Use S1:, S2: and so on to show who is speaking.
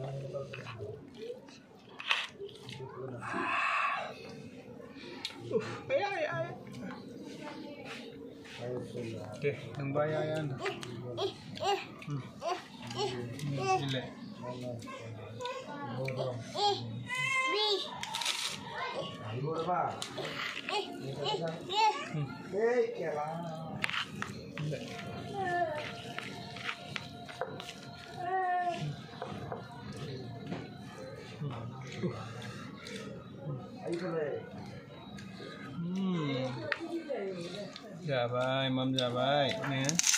S1: Ay. Oke, yang bayaran. Gila. Dạ vâng, mâm dạ vâng nè.